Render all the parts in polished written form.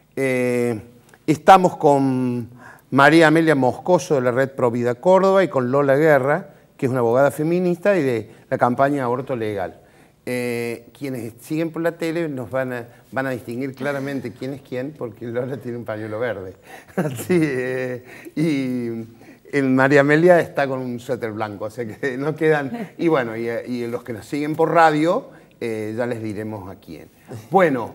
Estamos con María Amelia Moscoso de la Red Provida Córdoba y con Lola Guerra, que es una abogada feminista y de la campaña Aborto Legal. Quienes siguen por la tele nos van a distinguir claramente quién es quién, porque Lola tiene un pañuelo verde. Y María Amelia está con un suéter blanco, o sea que no quedan... Y bueno, y los que nos siguen por radio, ya les diremos a quién. Bueno,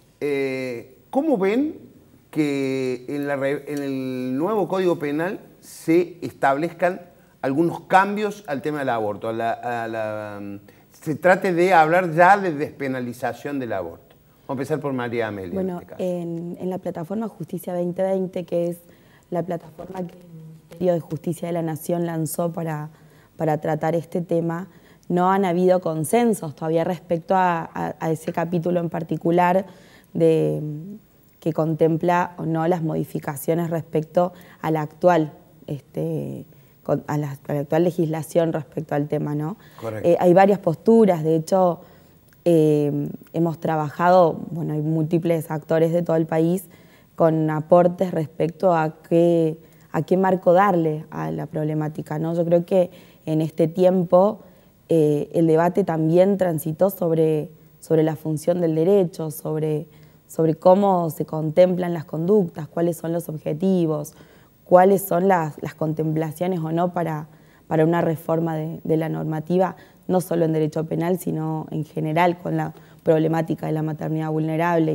¿cómo ven que en el nuevo Código Penal se establezcan algunos cambios al tema del aborto? Se trate de hablar ya de despenalización del aborto. Vamos a empezar por María Amelia. Bueno, en este caso. En la plataforma Justicia 2020, que es la plataforma que el Ministerio de Justicia de la Nación lanzó para tratar este tema, no han habido consensos todavía respecto a ese capítulo en particular que contempla o no las modificaciones respecto a la actual a la actual legislación respecto al tema, ¿no? Correcto. Hay varias posturas, de hecho, hemos trabajado, bueno, hay múltiples actores de todo el país con aportes respecto a qué marco darle a la problemática, ¿no? Yo creo que en este tiempo el debate también transitó sobre la función del derecho, sobre cómo se contemplan las conductas, cuáles son los objetivos, cuáles son las contemplaciones o no para una reforma de la normativa, no solo en derecho penal, sino en general con la problemática de la maternidad vulnerable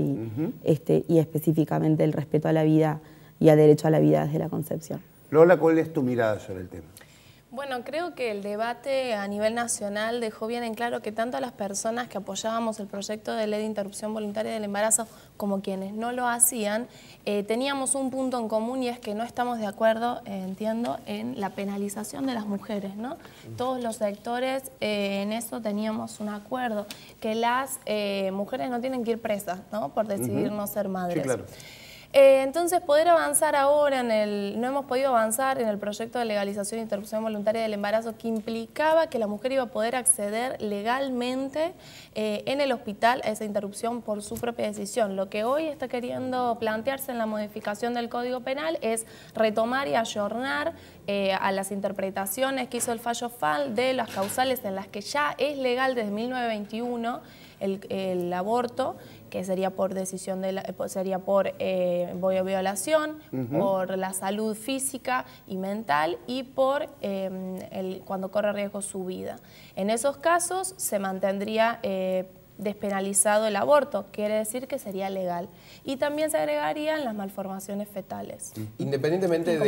y específicamente el respeto a la vida y al derecho a la vida desde la concepción. Lola, ¿cuál es tu mirada sobre el tema? Bueno, creo que el debate a nivel nacional dejó bien en claro que tanto a las personas que apoyábamos el proyecto de ley de interrupción voluntaria del embarazo como quienes no lo hacían, teníamos un punto en común y es que no estamos de acuerdo, entiendo, en la penalización de las mujeres, ¿no? Todos los sectores en eso teníamos un acuerdo, que las mujeres no tienen que ir presas, ¿no? Por decidir no ser madres. Sí, claro. Entonces, poder avanzar ahora no hemos podido avanzar en el proyecto de legalización e interrupción voluntaria del embarazo, que implicaba que la mujer iba a poder acceder legalmente en el hospital a esa interrupción por su propia decisión. Lo que hoy está queriendo plantearse en la modificación del Código Penal es retomar y ayornar a las interpretaciones que hizo el fallo FAL de las causales en las que ya es legal desde 1921 el aborto, que sería por decisión sería por violación, por la salud física y mental y por cuando corre riesgo su vida. En esos casos se mantendría despenalizado el aborto, quiere decir que sería legal. Y también se agregarían las malformaciones fetales. Independientemente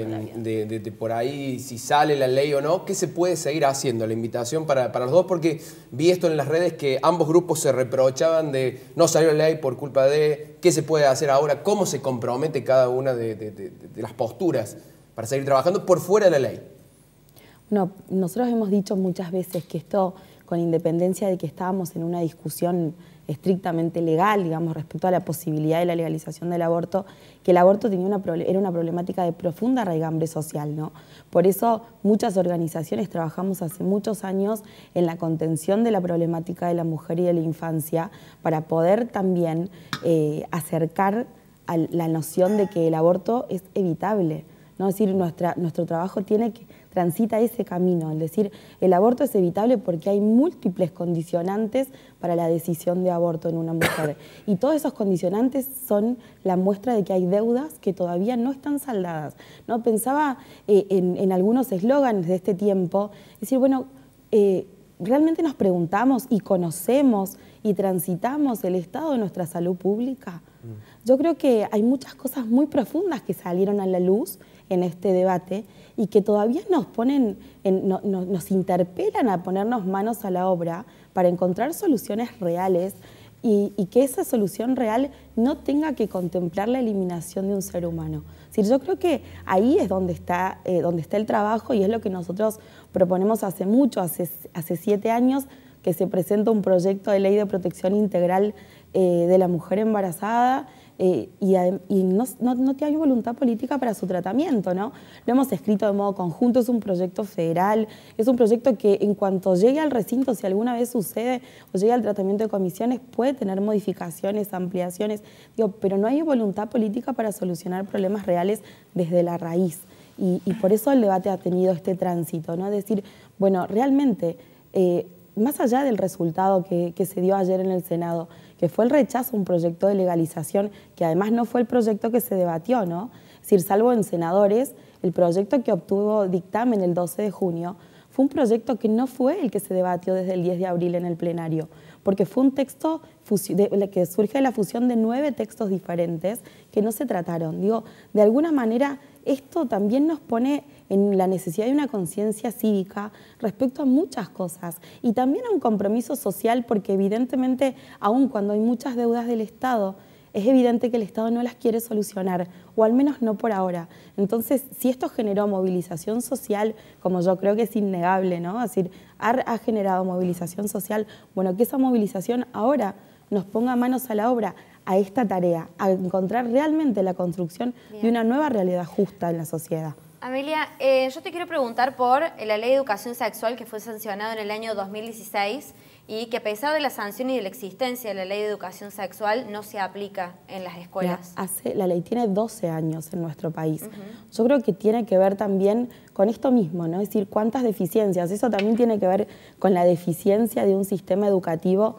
de por ahí si sale la ley o no, ¿qué se puede seguir haciendo? La invitación para los dos, porque vi esto en las redes que ambos grupos se reprochaban de no salió la ley por culpa de qué se puede hacer ahora, cómo se compromete cada una de las posturas para seguir trabajando por fuera de la ley. Bueno, nosotros hemos dicho muchas veces que esto, con independencia de que estábamos en una discusión estrictamente legal, digamos, respecto a la posibilidad de la legalización del aborto, que el aborto era una problemática de profunda raigambre social, ¿no? Por eso muchas organizaciones trabajamos hace muchos años en la contención de la problemática de la mujer y de la infancia para poder también acercar a la noción de que el aborto es evitable, ¿no? Es decir, nuestro trabajo transita ese camino, es decir, el aborto es evitable porque hay múltiples condicionantes para la decisión de aborto en una mujer. Y todos esos condicionantes son la muestra de que hay deudas que todavía no están saldadas, ¿no? Pensaba en algunos eslóganes de este tiempo, es decir, bueno, ¿realmente nos preguntamos y conocemos y transitamos el estado de nuestra salud pública? Yo creo que hay muchas cosas muy profundas que salieron a la luz en este debate y que todavía nos interpelan a ponernos manos a la obra para encontrar soluciones reales y que esa solución real no tenga que contemplar la eliminación de un ser humano. Es decir, yo creo que ahí es donde está el trabajo y es lo que nosotros proponemos hace mucho, hace 7 años que se presenta un proyecto de ley de protección integral de la mujer embarazada, y no hay voluntad política para su tratamiento, ¿no? Lo hemos escrito de modo conjunto, es un proyecto federal, es un proyecto que en cuanto llegue al recinto, si alguna vez sucede o llega al tratamiento de comisiones, puede tener modificaciones, ampliaciones, pero no hay voluntad política para solucionar problemas reales desde la raíz. Y por eso el debate ha tenido este tránsito, ¿no? Es decir, bueno, realmente, más allá del resultado que se dio ayer en el Senado, que fue el rechazo a un proyecto de legalización, que además no fue el proyecto que se debatió, ¿no? Es decir, salvo en senadores, el proyecto que obtuvo dictamen el 12 de junio fue un proyecto que no fue el que se debatió desde el 10 de abril en el plenario, porque fue un texto que surge de la fusión de 9 textos diferentes que no se trataron. Digo, de alguna manera esto también nos pone en la necesidad de una conciencia cívica respecto a muchas cosas y también a un compromiso social, porque evidentemente, aun cuando hay muchas deudas del Estado, es evidente que el Estado no las quiere solucionar, o al menos no por ahora. Entonces, si esto generó movilización social, como yo creo que es innegable, ¿no? Es decir, ha generado movilización social, bueno, que esa movilización ahora nos ponga manos a la obra a esta tarea, a encontrar realmente la construcción de una nueva realidad justa en la sociedad. Amelia, yo te quiero preguntar por la Ley de Educación Sexual que fue sancionada en el año 2016 y que a pesar de la sanción y de la existencia de la Ley de Educación Sexual no se aplica en las escuelas. La ley tiene 12 años en nuestro país. Yo creo que tiene que ver también con esto mismo, ¿no? Es decir, cuántas deficiencias. Eso también tiene que ver con la deficiencia de un sistema educativo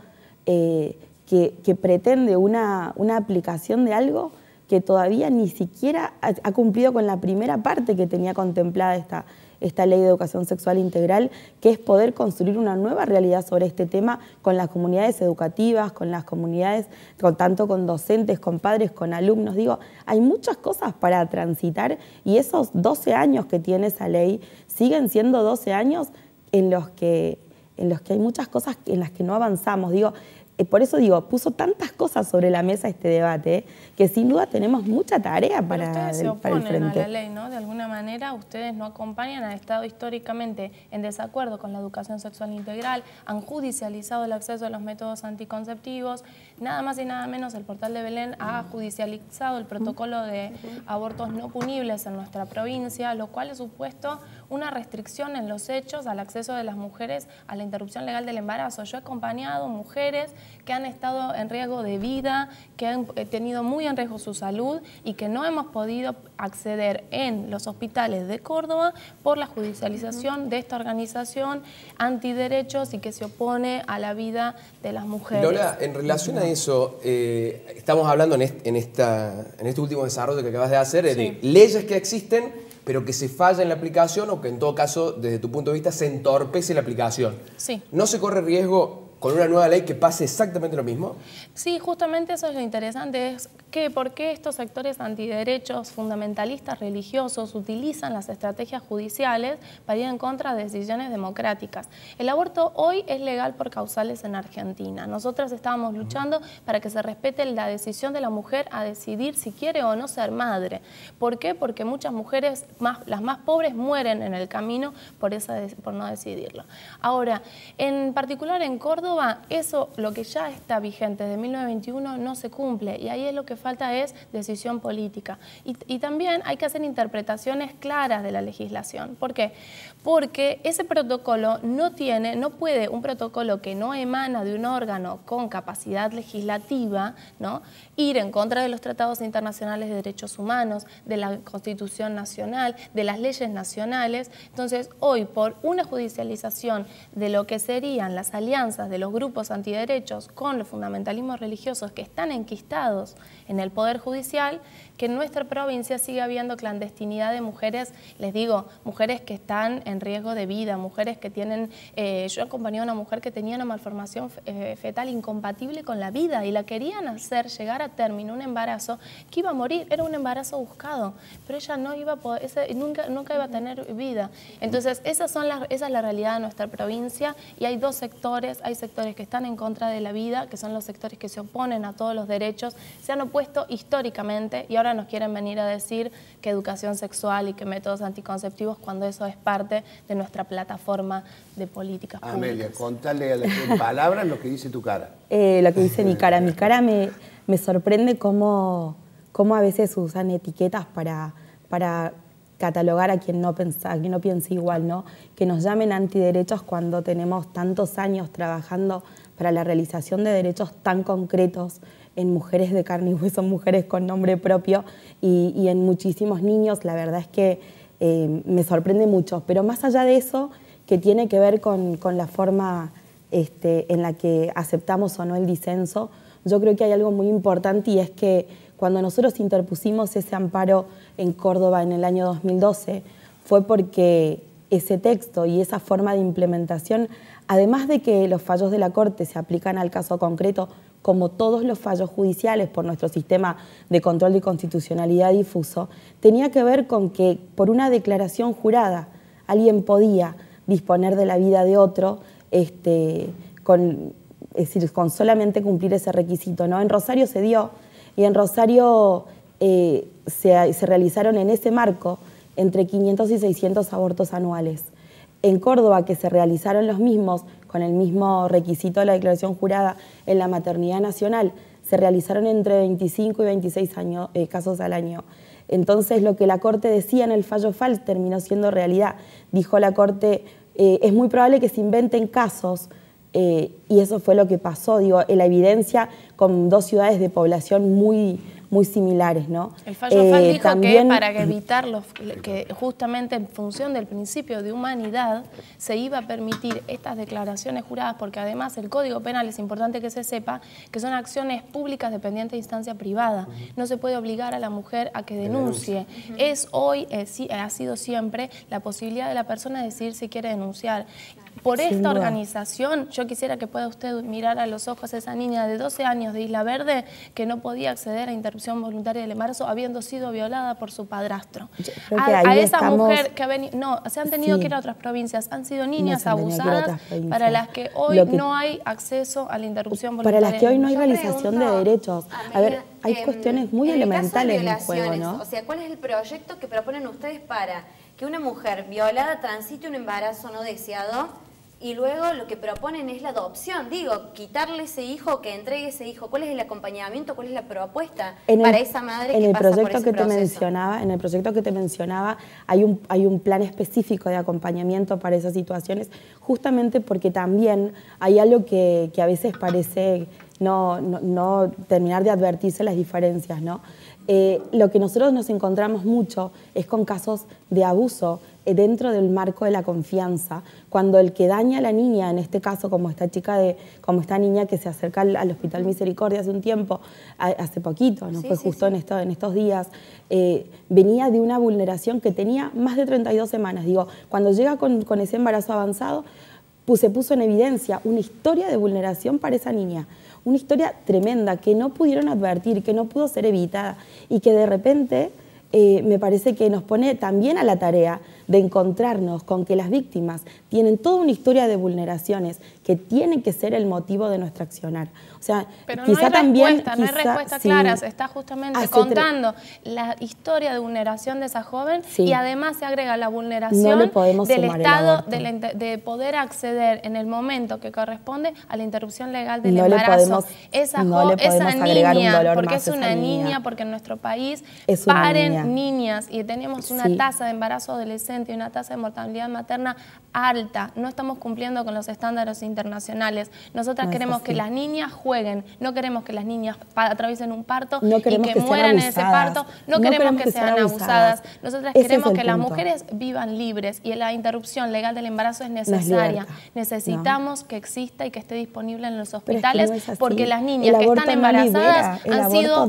que pretende una aplicación de algo que todavía ni siquiera ha cumplido con la primera parte que tenía contemplada esta Ley de Educación Sexual Integral, que es poder construir una nueva realidad sobre este tema con las comunidades educativas, con las comunidades, tanto con docentes, con padres, con alumnos. Digo, hay muchas cosas para transitar y esos 12 años que tiene esa ley siguen siendo 12 años en los que hay muchas cosas en las que no avanzamos. Digo, por eso digo, puso tantas cosas sobre la mesa este debate, que sin duda tenemos mucha tarea para el frente. Ustedes se oponen a la ley, ¿no? De alguna manera ustedes no acompañan, han estado históricamente en desacuerdo con la educación sexual integral, han judicializado el acceso a los métodos anticonceptivos, nada más y nada menos el Portal de Belén ha judicializado el protocolo de abortos no punibles en nuestra provincia, lo cual ha supuesto una restricción en los hechos al acceso de las mujeres a la interrupción legal del embarazo. Yo he acompañado mujeres que han estado en riesgo de vida, que han tenido muy en riesgo su salud y que no hemos podido acceder en los hospitales de Córdoba por la judicialización de esta organización antiderechos y que se opone a la vida de las mujeres. Lola, en relación a eso, estamos hablando en este último desarrollo que acabas de hacer, de leyes que existen, pero que se falla en la aplicación o que en todo caso, desde tu punto de vista, se entorpece la aplicación. Sí. ¿No se corre riesgo con una nueva ley que pase exactamente lo mismo? Sí, justamente eso es lo interesante, es que por qué estos sectores antiderechos fundamentalistas religiosos utilizan las estrategias judiciales para ir en contra de decisiones democráticas. El aborto hoy es legal por causales en Argentina. Nosotras estábamos luchando para que se respete la decisión de la mujer a decidir si quiere o no ser madre. ¿Por qué? Porque muchas mujeres, las más pobres, mueren en el camino por no decidirlo. Ahora, en particular en Córdoba, eso, lo que ya está vigente desde 1921, no se cumple y ahí es lo que falta es decisión política. Y también hay que hacer interpretaciones claras de la legislación. ¿Por qué? Porque ese protocolo no puede, un protocolo que no emana de un órgano con capacidad legislativa, ¿no?, ir en contra de los tratados internacionales de derechos humanos, de la Constitución Nacional, de las leyes nacionales. Entonces, hoy, por una judicialización de lo que serían las alianzas de los grupos antiderechos con los fundamentalismos religiosos que están enquistados en el Poder Judicial, que en nuestra provincia sigue habiendo clandestinidad de mujeres, les digo, mujeres que están en riesgo de vida, mujeres que tienen... yo acompañé a una mujer que tenía una malformación fetal incompatible con la vida y la querían hacer llegar a término un embarazo que iba a morir, era un embarazo buscado, pero ella no iba a poder, nunca iba a tener vida. Entonces, esa es la realidad de nuestra provincia y hay dos sectores, hay sectores que están en contra de la vida, que son los sectores que se oponen a todos los derechos, se han opuesto históricamente y ahora nos quieren venir a decir que educación sexual y que métodos anticonceptivos cuando eso es parte de nuestra plataforma de políticas públicas. Amelia, contale en palabras lo que dice tu cara. Lo que dice mi cara. Mi cara me sorprende cómo a veces usan etiquetas para catalogar a quien no piensa igual, ¿no? Que nos llamen antiderechos cuando tenemos tantos años trabajando para la realización de derechos tan concretos en mujeres de carne y hueso, mujeres con nombre propio y en muchísimos niños. La verdad es que me sorprende mucho, pero más allá de eso, que tiene que ver con la forma en la que aceptamos o no el disenso, yo creo que hay algo muy importante, y es que cuando nosotros interpusimos ese amparo en Córdoba en el año 2012, fue porque ese texto y esa forma de implementación, además de que los fallos de la Corte se aplican al caso concreto, como todos los fallos judiciales por nuestro sistema de control de constitucionalidad difuso, tenía que ver con que por una declaración jurada alguien podía disponer de la vida de otro, con solamente cumplir ese requisito, ¿no? En Rosario se dio, y en Rosario se realizaron en ese marco entre 500 y 600 abortos anuales. En Córdoba, que se realizaron los mismos, con el mismo requisito de la declaración jurada en la maternidad nacional, se realizaron entre 25 y 26 casos al año. Entonces, lo que la Corte decía en el fallo FAL terminó siendo realidad. Dijo la Corte, es muy probable que se inventen casos, y eso fue lo que pasó, digo, en la evidencia con dos ciudades de población muy similares, ¿no? El fallo FAL dijo también, que para evitar que justamente en función del principio de humanidad se iba a permitir estas declaraciones juradas, porque además el Código Penal, es importante que se sepa, que son acciones públicas dependientes de instancia privada. No se puede obligar a la mujer a que denuncie. Es hoy, ha sido siempre, la posibilidad de la persona de decidir si quiere denunciar. Por esta organización, yo quisiera que pueda usted mirar a los ojos a esa niña de 12 años de Isla Verde que no podía acceder a interrupción voluntaria del embarazo habiendo sido violada por su padrastro. A esa mujer que ha venido, no, se han tenido que ir a otras provincias, han sido niñas abusadas para las que hoy no hay acceso a la interrupción voluntaria. Para las que hoy no hay realización de derechos. A ver, hay cuestiones muy elementales en juego, ¿no? O sea, ¿cuál es el proyecto que proponen ustedes para que una mujer violada transite un embarazo no deseado? Y luego lo que proponen es la adopción, digo, quitarle ese hijo, que entregue ese hijo. ¿Cuál es el acompañamiento? ¿Cuál es la propuesta para esa madre que pasa por ese proceso? En el proyecto que te mencionaba hay un plan específico de acompañamiento para esas situaciones, justamente porque también hay algo que a veces parece no terminar de advertirse las diferencias, ¿no? Lo que nosotros nos encontramos mucho es con casos de abuso dentro del marco de la confianza, cuando el que daña a la niña, en este caso como esta niña que se acerca al Hospital Misericordia hace un tiempo, hace poquito, ¿no? Fue justo en estos días, venía de una vulneración que tenía más de 32 semanas. Digo, cuando llega con ese embarazo avanzado, se puso en evidencia una historia de vulneración para esa niña, una historia tremenda que no pudieron advertir, que no pudo ser evitada y que de repente me parece que nos pone también a la tarea de encontrarnos con que las víctimas tienen toda una historia de vulneraciones que tienen que ser el motivo de nuestro accionar. O sea, pero quizá no hay respuesta clara, se está justamente contando la historia de vulneración de esa joven y además se agrega la vulneración del Estado de poder acceder en el momento que corresponde a la interrupción legal del embarazo. Esa niña, porque es una niña, porque en nuestro país paren niñas y tenemos una tasa de embarazo adolescente y una tasa de mortalidad materna alta. No estamos cumpliendo con los estándares internacionales. Nosotras queremos que las niñas jueguen, no queremos que las niñas atraviesen un parto y que mueran en ese parto, no queremos que sean abusadas. Nosotras queremos que las mujeres vivan libres y la interrupción legal del embarazo es necesaria. Necesitamos que exista y que esté disponible en los hospitales porque las niñas que están embarazadas han sido,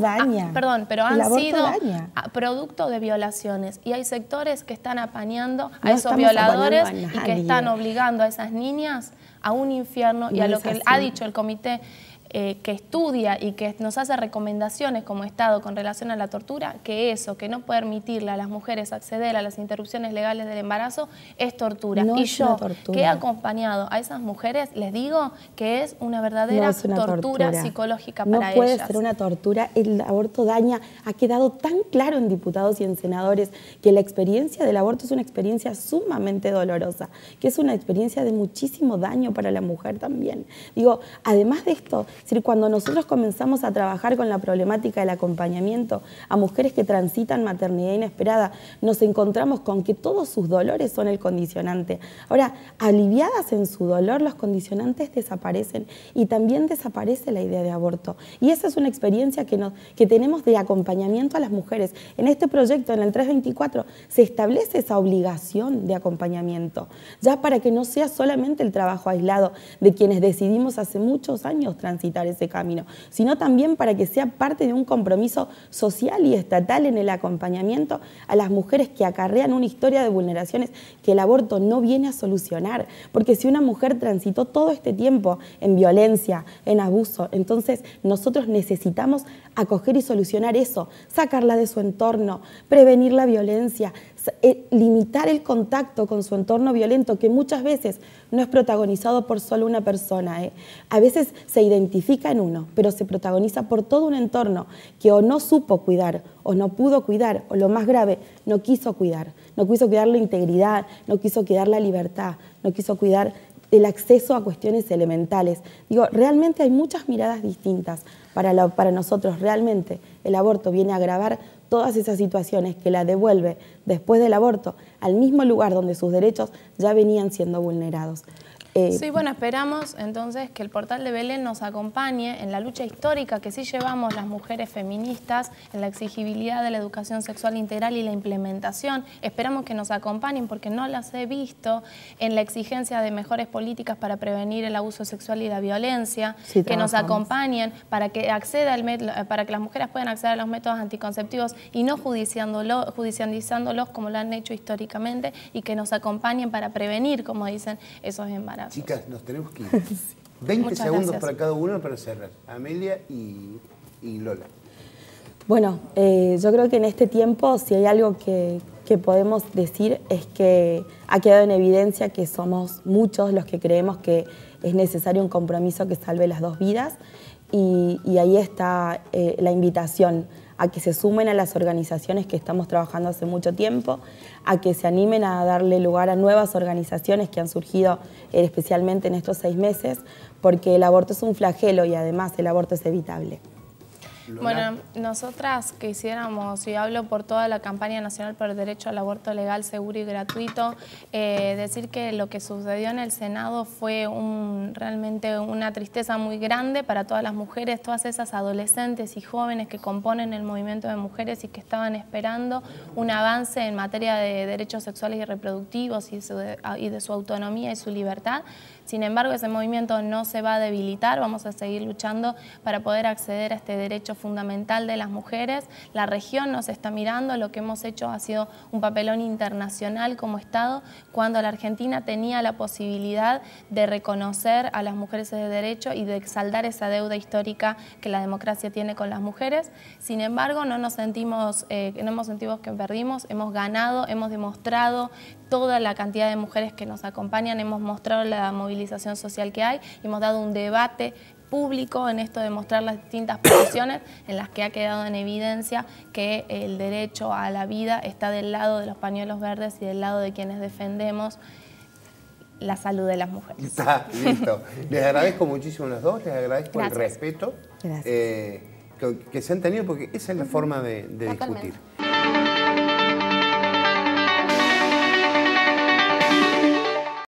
producto de violaciones y hay sectores que están apañando a esos violadores y que están obligando a esas niñas a un infierno y a lo que ha dicho el comité que estudia y que nos hace recomendaciones como Estado con relación a la tortura, que no permitirle a las mujeres acceder a las interrupciones legales del embarazo es tortura. Y yo, que he acompañado a esas mujeres, les digo que es una verdadera tortura psicológica para ellas. No puede ser una tortura, el aborto daña, ha quedado tan claro en diputados y en senadores que la experiencia del aborto es una experiencia sumamente dolorosa, que es una experiencia de muchísimo daño para la mujer también. Digo, además de esto, Es decir, cuando nosotros comenzamos a trabajar con la problemática del acompañamiento a mujeres que transitan maternidad inesperada, nos encontramos con que todos sus dolores son el condicionante. Ahora, aliviadas en su dolor, los condicionantes desaparecen y también desaparece la idea de aborto. Y esa es una experiencia que tenemos de acompañamiento a las mujeres. En este proyecto, en el 324, se establece esa obligación de acompañamiento, ya para que no sea solamente el trabajo aislado de quienes decidimos hace muchos años transitar ese camino, sino también para que sea parte de un compromiso social y estatal en el acompañamiento a las mujeres que acarrean una historia de vulneraciones que el aborto no viene a solucionar. Porque si una mujer transitó todo este tiempo en violencia, en abuso, entonces nosotros necesitamos acoger y solucionar eso, sacarla de su entorno, prevenir la violencia, limitar el contacto con su entorno violento, que muchas veces no es protagonizado por solo una persona. A veces se identifica en uno, pero se protagoniza por todo un entorno que o no supo cuidar, o no pudo cuidar, o lo más grave, no quiso cuidar. No quiso cuidar la integridad, no quiso cuidar la libertad, no quiso cuidar el acceso a cuestiones elementales. Digo, realmente hay muchas miradas distintas para nosotros. Realmente el aborto viene a agravar todas esas situaciones que la devuelve después del aborto al mismo lugar donde sus derechos ya venían siendo vulnerados. Sí, bueno, esperamos entonces que el Portal de Belén nos acompañe en la lucha histórica que sí llevamos las mujeres feministas, en la exigibilidad de la educación sexual integral y la implementación. Esperamos que nos acompañen, porque no las he visto, en la exigencia de mejores políticas para prevenir el abuso sexual y la violencia, sí, que nos acompañen para que para que las mujeres puedan acceder a los métodos anticonceptivos y no judicializándolos como lo han hecho históricamente, y que nos acompañen para prevenir, como dicen, esos embarazos. Chicas, nos tenemos que ir. 20 Muchas segundos gracias. Para cada uno para cerrar. Amelia y Lola. Bueno, yo creo que en este tiempo, si hay algo que podemos decir, es que ha quedado en evidencia que somos muchos los que creemos que es necesario un compromiso que salve las dos vidas, y ahí está la invitación a que se sumen a las organizaciones que estamos trabajando hace mucho tiempo, a que se animen a darle lugar a nuevas organizaciones que han surgido especialmente en estos 6 meses, porque el aborto es un flagelo y además el aborto es evitable. Bueno, nosotras quisiéramos, y hablo por toda la campaña nacional por el derecho al aborto legal, seguro y gratuito, decir que lo que sucedió en el Senado fue realmente una tristeza muy grande para todas las mujeres, todas esas adolescentes y jóvenes que componen el movimiento de mujeres y que estaban esperando un avance en materia de derechos sexuales y reproductivos y de su autonomía y su libertad. Sin embargo, ese movimiento no se va a debilitar, vamos a seguir luchando para poder acceder a este derecho fundamental de las mujeres. La región nos está mirando, lo que hemos hecho ha sido un papelón internacional como Estado, cuando la Argentina tenía la posibilidad de reconocer a las mujeres de derecho y de saldar esa deuda histórica que la democracia tiene con las mujeres. Sin embargo, no hemos sentido que perdimos, hemos ganado, hemos demostrado toda la cantidad de mujeres que nos acompañan, hemos mostrado la movilización social que hay, hemos dado un debate público en esto de mostrar las distintas posiciones en las que ha quedado en evidencia que el derecho a la vida está del lado de los pañuelos verdes y del lado de quienes defendemos la salud de las mujeres. Está, listo. Les agradezco muchísimo a los dos, les agradezco Gracias. el respeto que se han tenido, porque esa es la forma de discutir.